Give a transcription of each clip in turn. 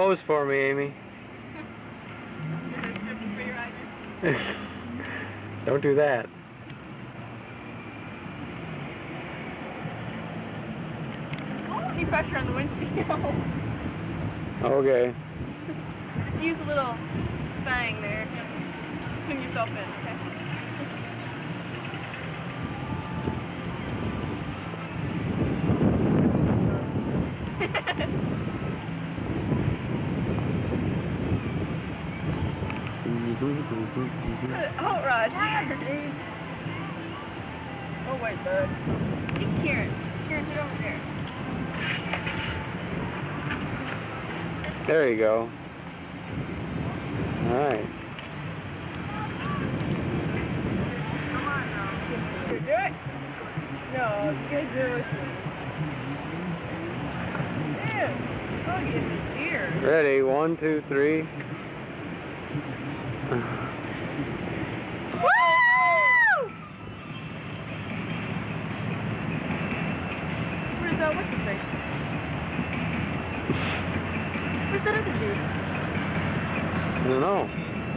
Pose for me, Amy. Is that stripping for your hydrant? Don't do that. Don't any pressure on the windshield. Okay. Just use a little thing there. Just swing yourself in, okay? Oh, Roger. Oh, wait, bud. Hey, Kieran. Kieran's right over there. There you go. All right. Come on now. You do it? No, you guys do it. Dude, oh, you hit me here. Ready? 1, 2, 3. Woo! Where's that? What's his face? Where's that other dude? I don't know.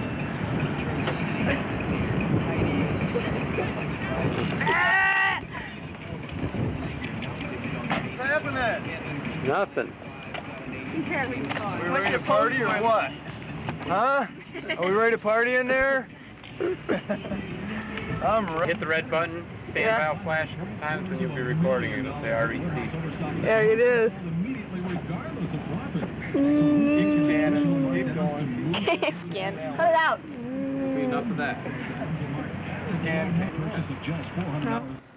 What's happening? Nothing. We ready to party or what? Huh? Are we ready to party in there? I'm ready. Hit the red button, standby will flash a couple times, and you'll be recording it. It'll say REC. Yeah, it is. Keep scanning. Keep going. Scan. Put it out. Enough of that. Scan.